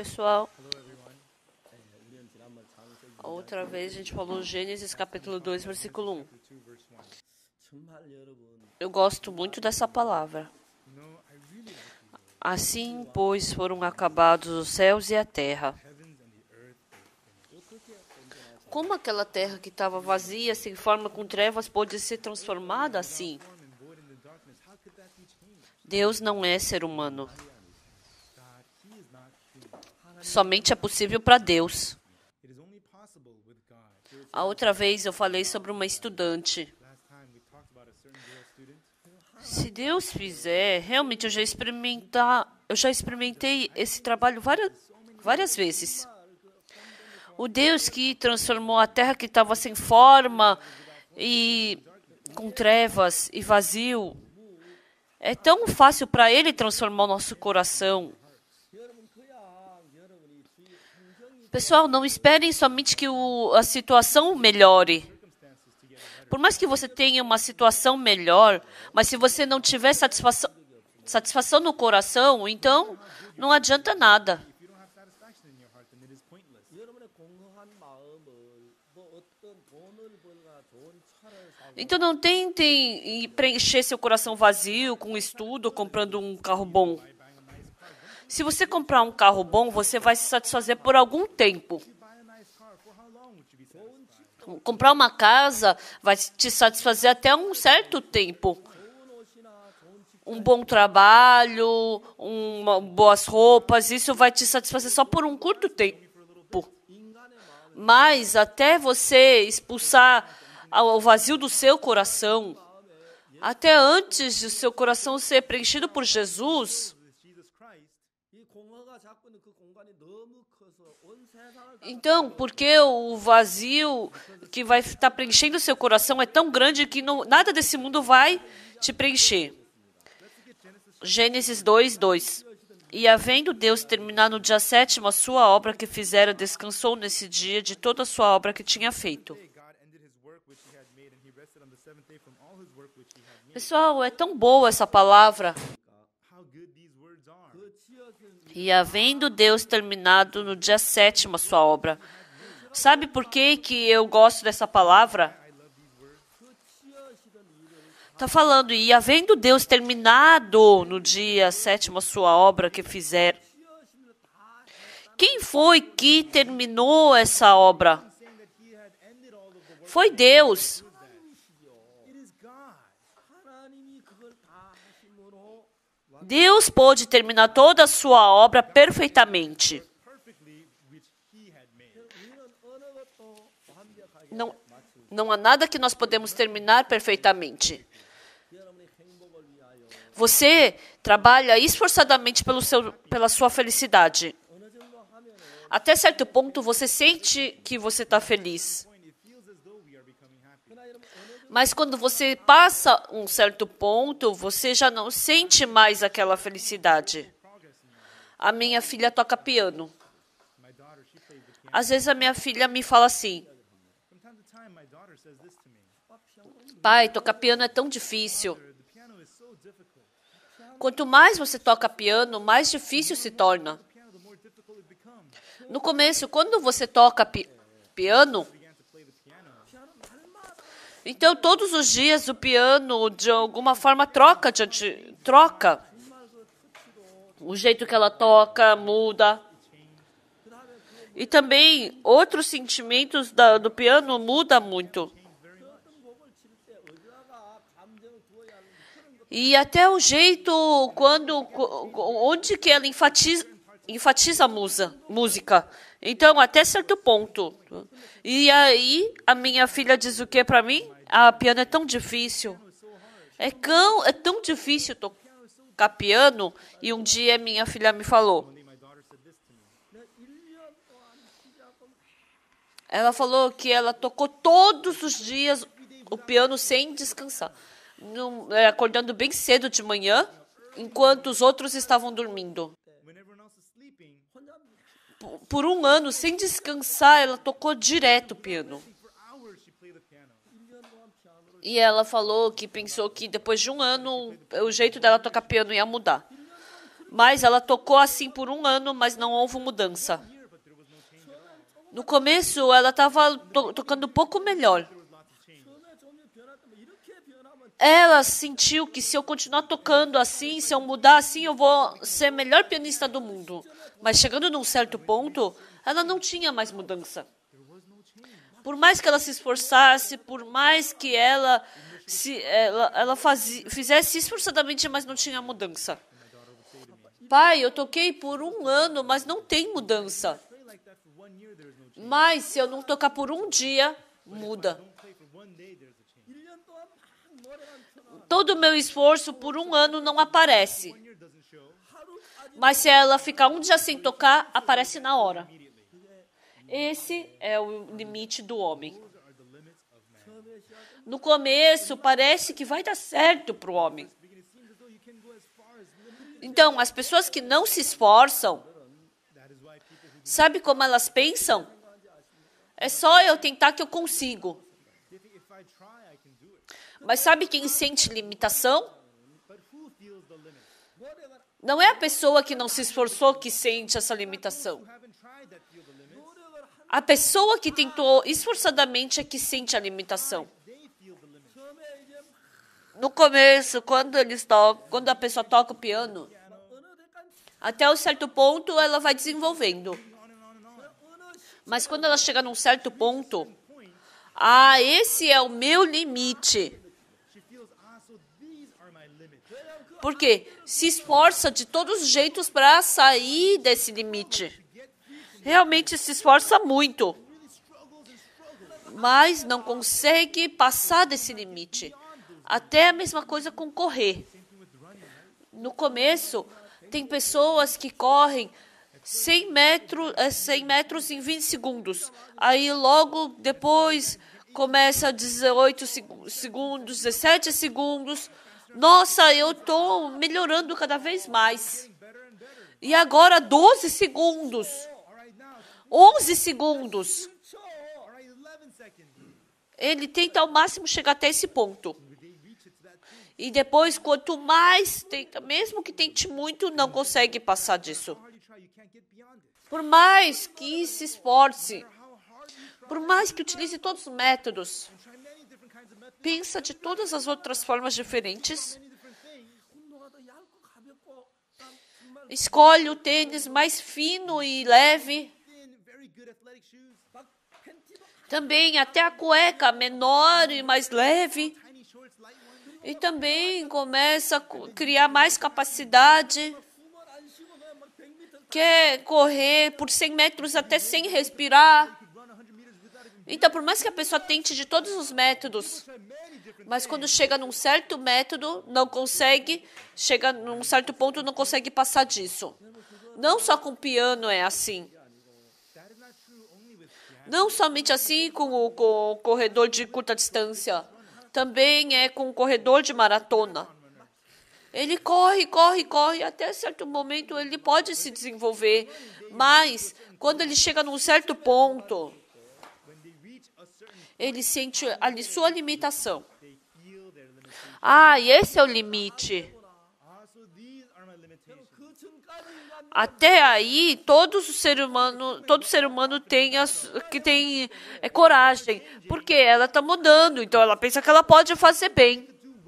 pessoal. Outra vez a gente falou Gênesis capítulo 2, versículo 1. Eu gosto muito dessa palavra. Assim, pois, foram acabados os céus e a terra. Como aquela terra que estava vazia, sem forma, com trevas, pôde ser transformada assim? Deus não é ser humano. Somente é possível para Deus. A outra vez eu falei sobre uma estudante. Se Deus fizer, realmente eu já experimentei esse trabalho várias vezes. O Deus que transformou a terra que estava sem forma e com trevas e vazio, é tão fácil para Ele transformar o nosso coração. Pessoal, não esperem somente que a situação melhore. Por mais que você tenha uma situação melhor, mas se você não tiver satisfação no coração, então não adianta nada. Então não tentem preencher seu coração vazio com estudo, comprando um carro bom. Se você comprar um carro bom, você vai se satisfazer por algum tempo. Comprar uma casa vai te satisfazer até um certo tempo. Um bom trabalho, boas roupas, isso vai te satisfazer só por um curto tempo. Mas até você expulsar o vazio do seu coração, até antes de seu coração ser preenchido por Jesus, então, porque o vazio que vai estar preenchendo o seu coração é tão grande que nada desse mundo vai te preencher. Gênesis 2, 2. E havendo Deus terminado no dia 7º a sua obra que fizera, descansou nesse dia de toda a sua obra que tinha feito. Pessoal, é tão boa essa palavra. E havendo Deus terminado no dia 7º a sua obra. Sabe por que eu gosto dessa palavra? Está falando, e havendo Deus terminado no dia 7º a sua obra que fizer. Quem foi que terminou essa obra? Foi Deus. Deus pôde terminar toda a sua obra perfeitamente. Não há nada que nós podemos terminar perfeitamente. Você trabalha esforçadamente pela sua felicidade. Até certo ponto, você sente que você está feliz. Mas quando você passa um certo ponto, você já não sente mais aquela felicidade. A minha filha toca piano. Às vezes a minha filha me fala assim: pai, tocar piano é tão difícil. Quanto mais você toca piano, mais difícil se torna. No começo, quando você toca piano, então todos os dias o piano, de alguma forma, troca. O jeito que ela toca muda. E também outros sentimentos do piano mudam muito. E até o jeito, onde que ela enfatiza a música. Então, até certo ponto. E aí, a minha filha diz o que para mim? Ah, piano é tão difícil. É tão difícil tocar piano. E um dia minha filha me falou. Ela falou que ela tocou todos os dias o piano sem descansar. Acordando bem cedo de manhã, enquanto os outros estavam dormindo. Por um ano, sem descansar, ela tocou direto o piano. E ela falou que pensou que depois de um ano, o jeito dela tocar piano ia mudar. Mas ela tocou assim por um ano, mas não houve mudança. No começo, ela estava tocando um pouco melhor. Ela sentiu que se eu continuar tocando assim, se eu mudar assim, eu vou ser a melhor pianista do mundo. Mas chegando num certo ponto, ela não tinha mais mudança. Por mais que ela se esforçasse, por mais que ela fizesse esforçadamente, mas não tinha mudança. Pai, eu toquei por um ano, mas não tem mudança. Mas se eu não tocar por um dia, muda. Todo o meu esforço por um ano não aparece. Mas se ela ficar um dia sem tocar, aparece na hora. Esse é o limite do homem. No começo, parece que vai dar certo para o homem. Então, as pessoas que não se esforçam, sabe como elas pensam? É só eu tentar que eu consigo. Mas sabe quem sente limitação? Não é a pessoa que não se esforçou que sente essa limitação. A pessoa que tentou esforçadamente é que sente a limitação. No começo, quando a pessoa toca o piano, até um certo ponto ela vai desenvolvendo. Mas quando ela chega num certo ponto, esse é o meu limite. Porque se esforça de todos os jeitos para sair desse limite. Realmente se esforça muito. Mas não consegue passar desse limite. Até a mesma coisa com correr. No começo, tem pessoas que correm 100 metros em 20 segundos. Aí logo depois começa 18 segundos, 17 segundos. Nossa, eu estou melhorando cada vez mais. E agora 12 segundos. 11 segundos. Ele tenta ao máximo chegar até esse ponto. E depois, quanto mais tenta, mesmo que tente muito, não consegue passar disso. Por mais que se esforce, por mais que utilize todos os métodos, pensa de todas as outras formas diferentes, escolhe o tênis mais fino e leve, também até a cueca menor e mais leve, e também começa a criar mais capacidade, quer correr por 100 metros até sem respirar. Então, por mais que a pessoa tente de todos os métodos, mas quando chega num certo método, não consegue, chega num certo ponto, não consegue passar disso. Não só com piano é assim. Não somente assim com o corredor de curta distância. Também é com o corredor de maratona. Ele corre, até certo momento ele pode se desenvolver, mas quando ele chega num certo ponto, ele sente a sua limitação. E esse é o limite. Até aí, todo ser humano tem coragem, porque ela está mudando, então ela pensa que ela pode fazer bem.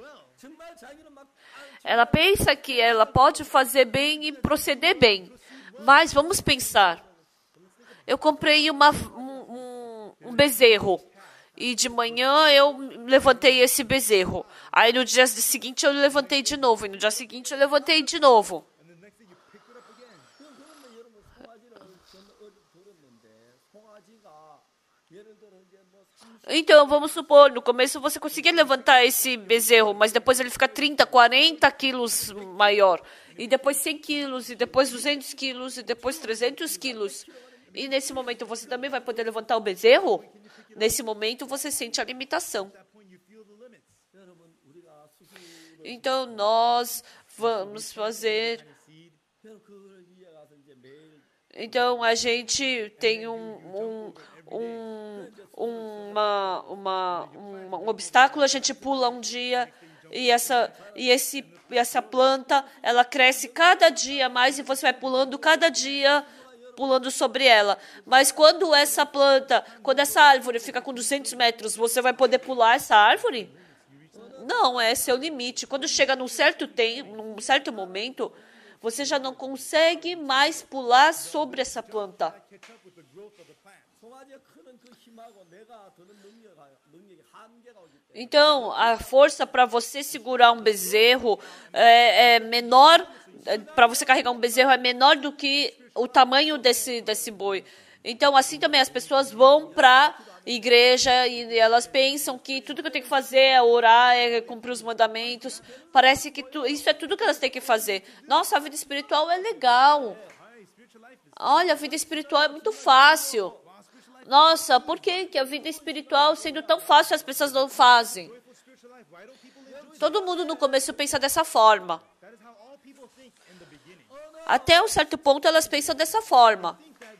Ela pensa que ela pode fazer bem e proceder bem. Mas vamos pensar. Eu comprei um bezerro. E de manhã eu levantei esse bezerro. Aí no dia seguinte eu levantei de novo. E no dia seguinte eu levantei de novo. Então, vamos supor, no começo você conseguia levantar esse bezerro, mas depois ele fica 30, 40 quilos maior. E depois 100 quilos, e depois 200 quilos, e depois 300 quilos. E nesse momento você também vai poder levantar o bezerro? Nesse momento você sente a limitação. Então, nós vamos fazer... Então, a gente tem um obstáculo, a gente pula um dia e esse essa planta, ela cresce cada dia mais e você vai pulando cada dia, pulando sobre ela. Mas quando quando essa árvore fica com 200 metros, você vai poder pular essa árvore? Não, esse é o limite. Quando chega num certo momento, você já não consegue mais pular sobre essa planta. Então, a força para você segurar um bezerro é menor, para você carregar um bezerro é menor do que o tamanho desse boi. Então, assim também as pessoas vão para a igreja e elas pensam que tudo que eu tenho que fazer é orar, é cumprir os mandamentos. Parece que isso é tudo que elas têm que fazer. Nossa, a vida espiritual é legal. Olha, a vida espiritual é muito fácil. Nossa, por que a vida espiritual, sendo tão fácil, as pessoas não fazem? Todo mundo no começo pensa dessa forma. Até um certo ponto elas pensam dessa forma.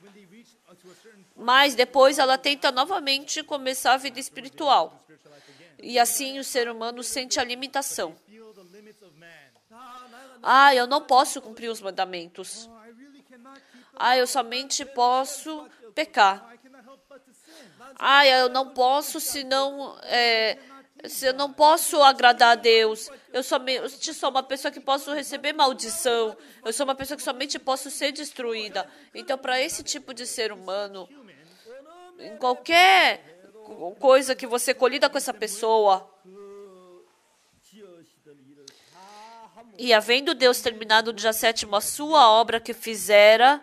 Mas depois ela tenta novamente começar a vida espiritual. E assim o ser humano sente a limitação. Eu não posso cumprir os mandamentos. Eu somente posso pecar. Eu não posso, se eu não posso agradar a Deus. Eu sou uma pessoa que posso receber maldição. Eu sou uma pessoa que somente posso ser destruída. Então, para esse tipo de ser humano, em qualquer coisa que você colida com essa pessoa, e havendo Deus terminado no dia 7º a sua obra que fizera,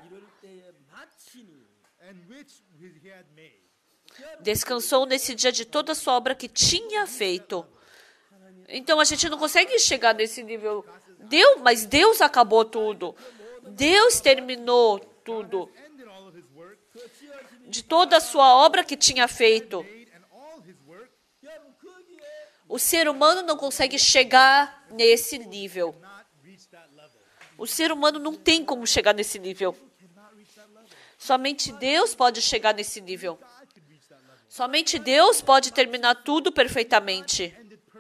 descansou nesse dia de toda a sua obra que tinha feito. Então a gente não consegue chegar nesse nível. Mas Deus acabou tudo. Deus terminou tudo. De toda a sua obra que tinha feito. O ser humano não consegue chegar nesse nível. O ser humano não tem como chegar nesse nível. Somente Deus pode chegar nesse nível. Somente Deus pode terminar tudo perfeitamente.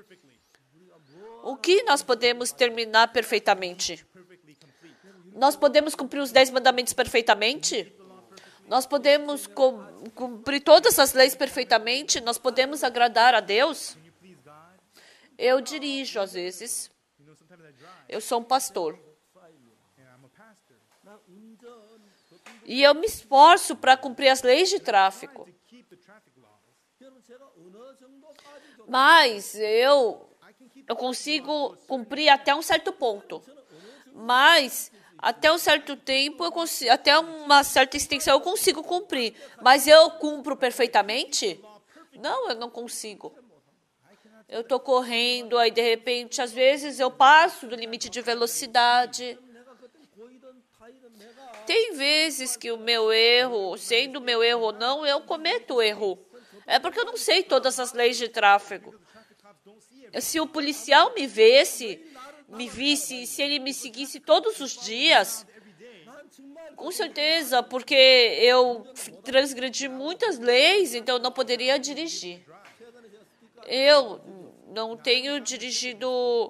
O que nós podemos terminar perfeitamente? Nós podemos cumprir os 10 mandamentos perfeitamente? Nós podemos cumprir todas as leis perfeitamente? Nós podemos agradar a Deus? Eu dirijo, às vezes. Eu sou um pastor. E eu me esforço para cumprir as leis de tráfego. Mas eu consigo cumprir até um certo ponto. Mas até um certo tempo, até uma certa extensão eu consigo cumprir. Mas eu cumpro perfeitamente? Não, eu não consigo. Eu estou correndo, aí de repente, às vezes eu passo do limite de velocidade. Tem vezes que o meu erro, sendo o meu erro ou não, eu cometo erro. É porque eu não sei todas as leis de tráfego. Se o policial me visse, se ele me seguisse todos os dias, com certeza, porque eu transgredi muitas leis, então eu não poderia dirigir. Eu não tenho dirigido,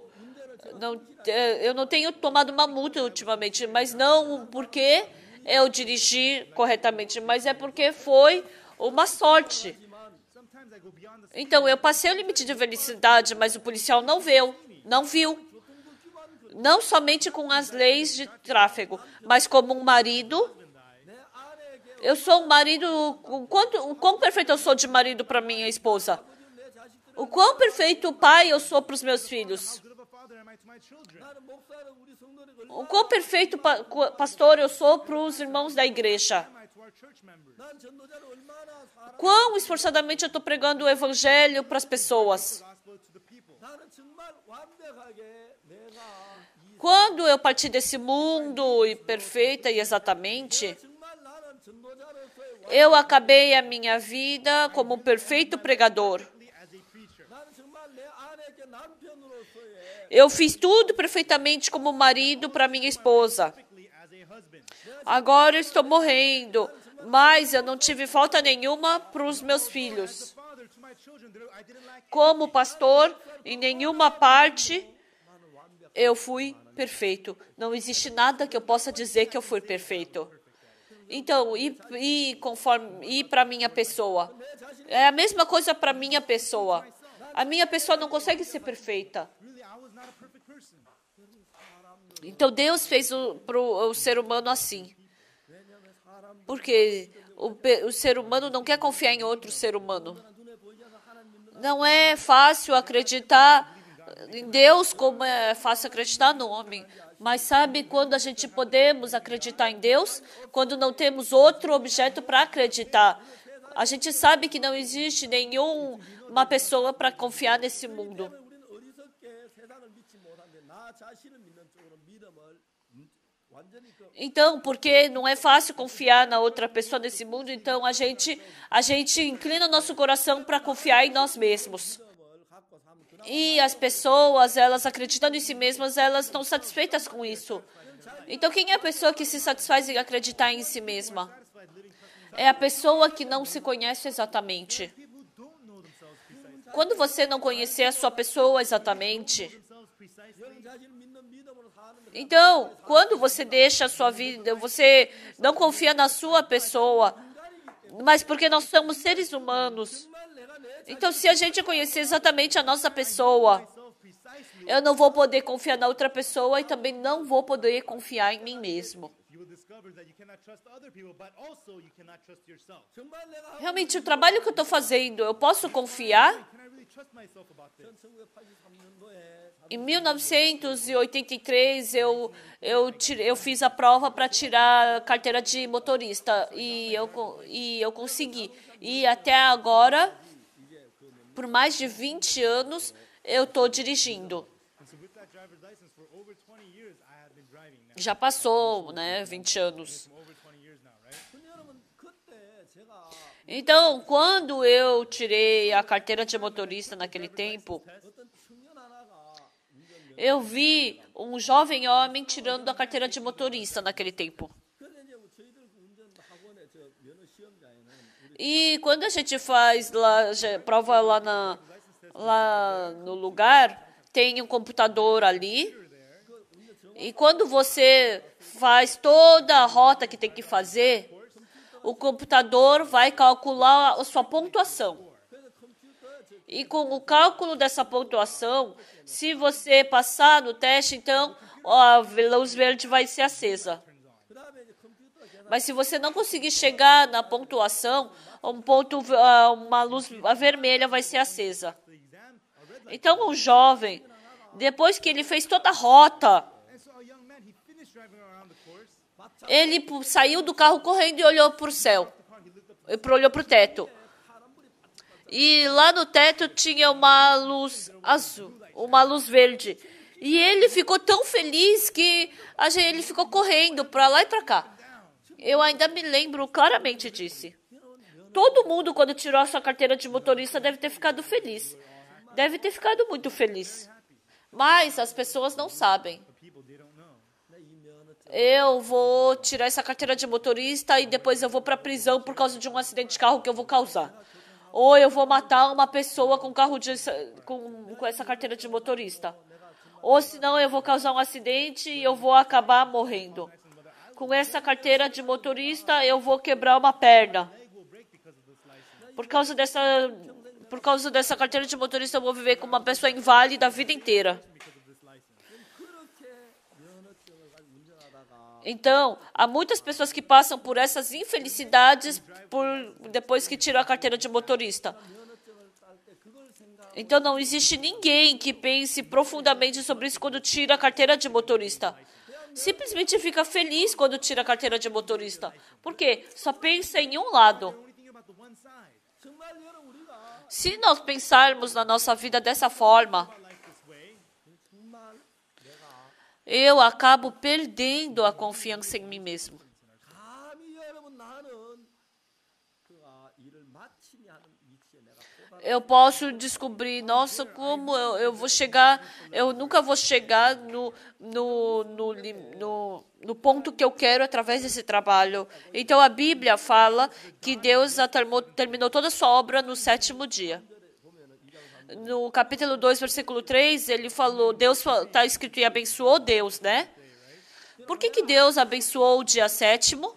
eu não tenho tomado uma multa ultimamente, mas não porque eu dirigi corretamente, mas é porque foi uma sorte. Então, eu passei o limite de velocidade, mas o policial não viu. Não somente com as leis de tráfego, mas como um marido. Eu sou um marido. O quão perfeito eu sou de marido para minha esposa? O quão perfeito pai eu sou para os meus filhos? O quão perfeito pastor eu sou para os irmãos da igreja? Quão esforçadamente eu estou pregando o evangelho para as pessoas? Quando eu parti desse mundo e perfeita e exatamente, eu acabei a minha vida como um perfeito pregador. Eu fiz tudo perfeitamente como marido para minha esposa. Agora eu estou morrendo, mas eu não tive falta nenhuma para os meus filhos. Como pastor, em nenhuma parte eu fui perfeito. Não existe nada que eu possa dizer que eu fui perfeito. Então, e para minha pessoa? É a mesma coisa para minha pessoa. A minha pessoa não consegue ser perfeita. Então, Deus fez o ser humano assim. Porque o ser humano não quer confiar em outro ser humano. Não é fácil acreditar em Deus como é fácil acreditar no homem. Mas sabe quando a gente podemos acreditar em Deus? Quando não temos outro objeto para acreditar. A gente sabe que não existe nenhuma pessoa para confiar nesse mundo. Então, porque não é fácil confiar na outra pessoa nesse mundo, então a gente inclina o nosso coração para confiar em nós mesmos. E as pessoas, elas acreditando em si mesmas, elas estão satisfeitas com isso. Então, quem é a pessoa que se satisfaz em acreditar em si mesma? É a pessoa que não se conhece exatamente. Quando você não conhecer a sua pessoa exatamente, então, quando você deixa a sua vida, você não confia na sua pessoa, mas porque nós somos seres humanos. Então, se a gente conhecer exatamente a nossa pessoa, eu não vou poder confiar na outra pessoa e também não vou poder confiar em mim mesmo. Realmente, o trabalho que eu estou fazendo, eu posso confiar? Em 1983, eu fiz a prova para tirar a carteira de motorista e eu consegui. E até agora, por mais de 20 anos, eu estou dirigindo. Já passou, né, 20 anos. Então, quando eu tirei a carteira de motorista naquele tempo, eu vi um jovem homem tirando a carteira de motorista naquele tempo. E quando a gente faz prova lá no lugar, tem um computador ali. E quando você faz toda a rota que tem que fazer, o computador vai calcular a sua pontuação. E com o cálculo dessa pontuação, se você passar no teste, então a luz verde vai ser acesa. Mas se você não conseguir chegar na pontuação, uma luz vermelha vai ser acesa. Então o jovem, depois que ele fez toda a rota, ele saiu do carro correndo e olhou para o céu. Olhou para o teto. E lá no teto tinha uma luz azul, uma luz verde. E ele ficou tão feliz que ele ficou correndo para lá e para cá. Eu ainda me lembro claramente disso. Todo mundo, quando tirou a sua carteira de motorista, deve ter ficado feliz. Deve ter ficado muito feliz. Mas as pessoas não sabem. Eu vou tirar essa carteira de motorista e depois eu vou para a prisão por causa de um acidente de carro que eu vou causar. Ou eu vou matar uma pessoa com essa carteira de motorista. Ou senão eu vou causar um acidente e eu vou acabar morrendo. Com essa carteira de motorista eu vou quebrar uma perna. Por causa dessa carteira de motorista eu vou viver como uma pessoa inválida a vida inteira. Então, há muitas pessoas que passam por essas infelicidades depois que tiram a carteira de motorista. Então, não existe ninguém que pense profundamente sobre isso quando tira a carteira de motorista. Simplesmente fica feliz quando tira a carteira de motorista. Por quê? Só pensa em um lado. Se nós pensarmos na nossa vida dessa forma, eu acabo perdendo a confiança em mim mesmo. Eu posso descobrir, nossa, como eu vou chegar, eu nunca vou chegar no ponto que eu quero através desse trabalho. Então a Bíblia fala que Deus terminou toda a sua obra no 7º dia. no capítulo 2, versículo 3, ele falou, Deus está escrito e abençoou Deus, né? Por que Deus abençoou o dia sétimo?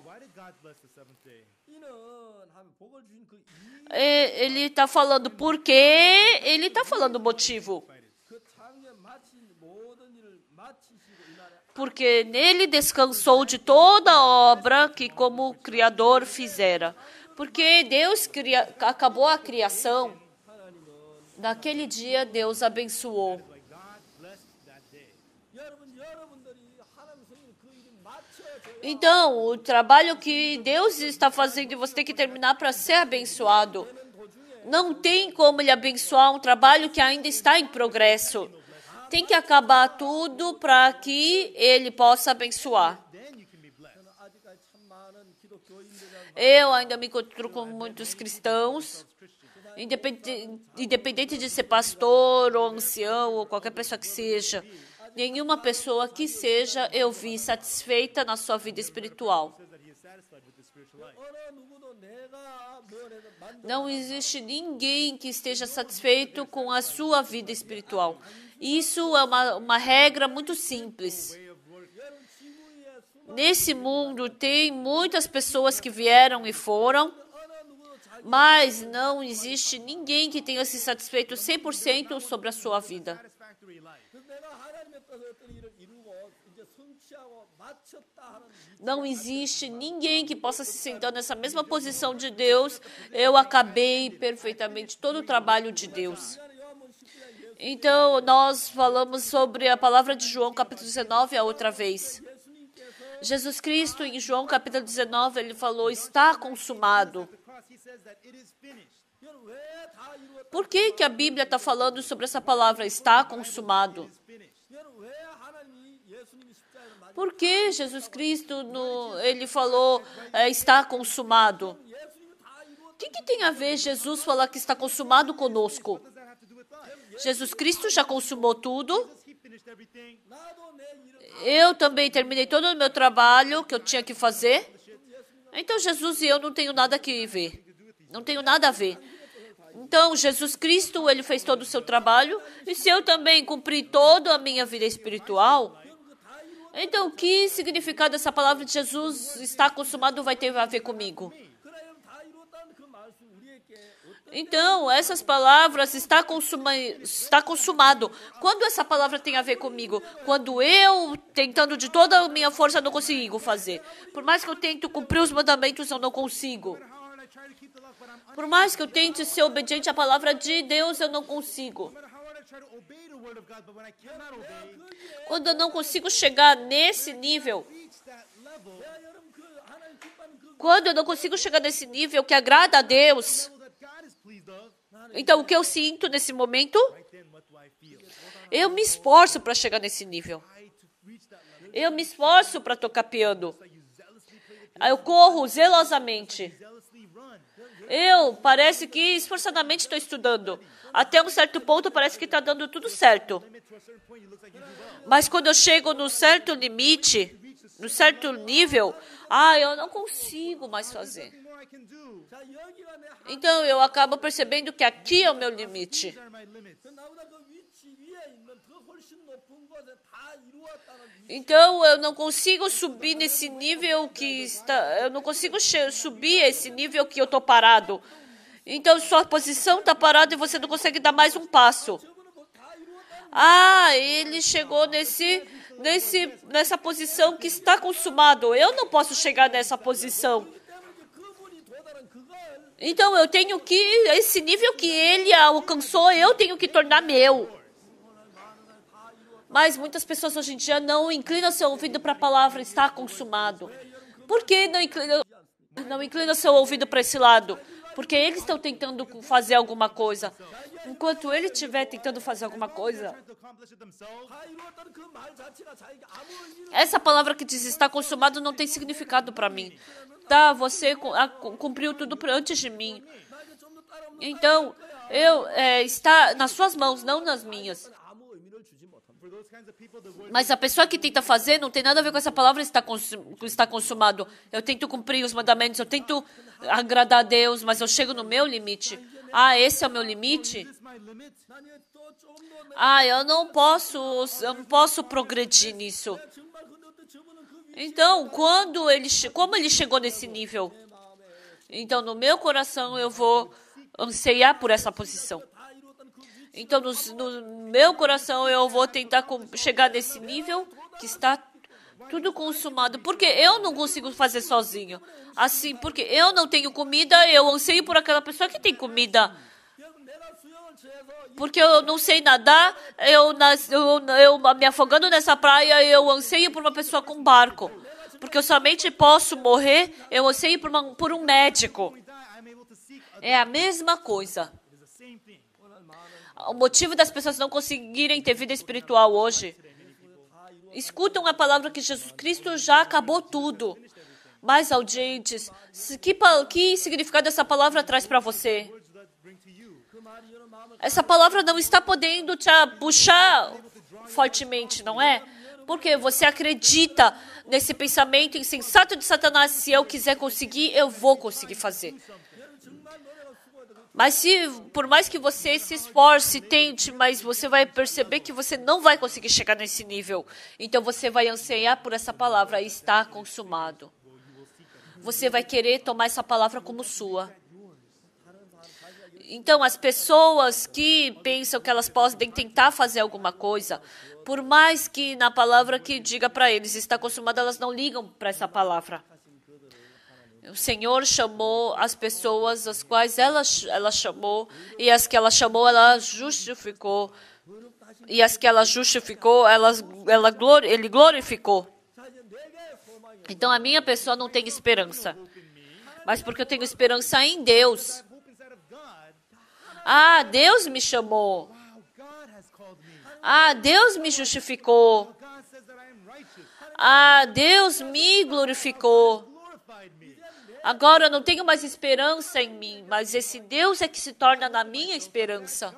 Ele está falando por quê, ele está falando o motivo. Porque nele descansou de toda a obra que como Criador fizera. Porque Deus acabou a criação, naquele dia Deus abençoou. Então, o trabalho que Deus está fazendo, você tem que terminar para ser abençoado. Não tem como ele abençoar um trabalho que ainda está em progresso. Tem que acabar tudo para que ele possa abençoar. Eu ainda me encontro com muitos cristãos, independente de ser pastor ou ancião ou qualquer pessoa que seja, nenhuma pessoa que seja eu vi satisfeita na sua vida espiritual. Não existe ninguém que esteja satisfeito com a sua vida espiritual. Isso é uma regra muito simples. Nesse mundo tem muitas pessoas que vieram e foram, mas não existe ninguém que tenha se satisfeito 100% sobre a sua vida. Não existe ninguém que possa se sentar nessa mesma posição de Deus. Eu acabei perfeitamente todo o trabalho de Deus. Então, nós falamos sobre a palavra de João, capítulo 19, a outra vez. Jesus Cristo, em João, capítulo 19, ele falou, está consumado. Por que a Bíblia está falando sobre essa palavra, está consumado? Por que Jesus Cristo, ele falou, está consumado? O que tem a ver Jesus falar que está consumado conosco? Jesus Cristo já consumou tudo. Eu também terminei todo o meu trabalho que eu tinha que fazer. Então, Jesus e eu não tenho nada que ver. Não tenho nada a ver. Então, Jesus Cristo, ele fez todo o seu trabalho. E se eu também cumprir toda a minha vida espiritual, então, que significado essa palavra de Jesus está consumado vai ter a ver comigo? Então, essas palavras está consumado. Quando essa palavra tem a ver comigo? Quando eu, tentando de toda a minha força, não consigo fazer. Por mais que eu tente cumprir os mandamentos, eu não consigo. Por mais que eu tente ser obediente à palavra de Deus, eu não consigo. Quando eu não consigo chegar nesse nível, que agrada a Deus, então o que eu sinto nesse momento? Eu me esforço para chegar nesse nível. Eu me esforço para tocar piano. Eu corro zelosamente. Parece que esforçadamente estou estudando. Até um certo ponto parece que está dando tudo certo. Mas quando eu chego no certo limite, no certo nível, eu não consigo mais fazer. Então eu acabo percebendo que aqui é o meu limite. Então eu não consigo subir nesse nível que está. Eu não consigo subir esse nível que eu estou parado. Então sua posição está parada e você não consegue dar mais um passo. Ele chegou nessa posição que está consumado. Eu não posso chegar nessa posição. Então eu tenho que, esse nível que ele alcançou, eu tenho que tornar meu. Mas muitas pessoas hoje em dia não inclinam seu ouvido para a palavra está consumado. Por que não inclinam seu ouvido para esse lado? Porque eles estão tentando fazer alguma coisa. Enquanto ele estiver tentando fazer alguma coisa, essa palavra que diz está consumado não tem significado para mim. Você cumpriu tudo antes de mim. Então, está nas suas mãos, não nas minhas. Mas a pessoa que tenta fazer não tem nada a ver com essa palavra está consumado. Eu tento cumprir os mandamentos, eu tento agradar a Deus, mas eu chego no meu limite. Esse é o meu limite? Eu não posso progredir nisso. Então, como ele chegou nesse nível? Então, no meu coração, eu vou anseiar por essa posição. Então, no meu coração, eu vou tentar chegar nesse nível que está tudo consumado. Porque eu não consigo fazer sozinho. Assim, porque eu não tenho comida, eu anseio por aquela pessoa que tem comida. Porque eu não sei nadar, eu me afogando nessa praia, eu anseio por uma pessoa com barco. Porque eu somente posso morrer, eu anseio por um médico. É a mesma coisa. O motivo das pessoas não conseguirem ter vida espiritual hoje, escutam a palavra que Jesus Cristo já acabou tudo. Mas, audientes, que significado essa palavra traz para você? Essa palavra não está podendo te puxar fortemente, não é? Porque você acredita nesse pensamento insensato de Satanás. Se eu quiser conseguir, eu vou conseguir fazer. Mas por mais que você se esforce, tente, mas você vai perceber que você não vai conseguir chegar nesse nível. Então você vai anseiar por essa palavra, está consumado. Você vai querer tomar essa palavra como sua. Então, as pessoas que pensam que elas podem tentar fazer alguma coisa, por mais que na palavra que diga para eles está consumado, elas não ligam para essa palavra. O Senhor chamou as pessoas as quais ela chamou, e as que ela chamou, ela justificou. E as que ela justificou, ele glorificou. Então, a minha pessoa não tem esperança. Mas porque eu tenho esperança em Deus. Deus me chamou. Deus me justificou. Deus me glorificou. Agora eu não tenho mais esperança em mim, mas esse Deus é que se torna na minha esperança.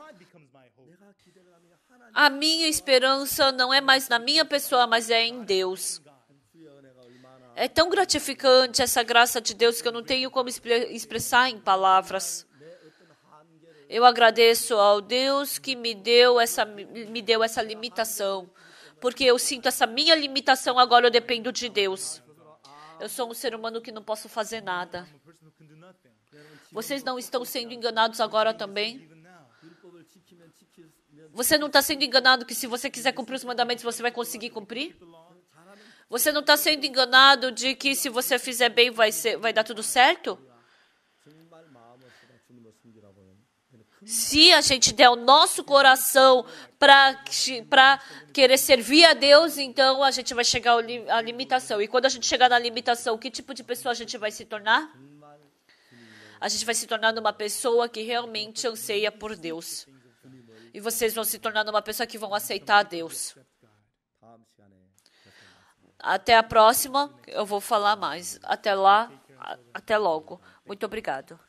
A minha esperança não é mais na minha pessoa, mas é em Deus. É tão gratificante essa graça de Deus que eu não tenho como expressar em palavras. Eu agradeço ao Deus que me deu essa limitação. Porque eu sinto essa minha limitação, agora eu dependo de Deus. Eu sou um ser humano que não posso fazer nada. Vocês não estão sendo enganados agora também? Você não está sendo enganado que se você quiser cumprir os mandamentos, você vai conseguir cumprir? Você não está sendo enganado de que se você fizer bem, vai dar tudo certo? Se a gente der o nosso coração para querer servir a Deus, então a gente vai chegar à limitação. E quando a gente chegar na limitação, que tipo de pessoa a gente vai se tornar? A gente vai se tornar uma pessoa que realmente anseia por Deus. E vocês vão se tornar uma pessoa que vão aceitar a Deus. Até a próxima, eu vou falar mais. Até lá, até logo. Muito obrigado.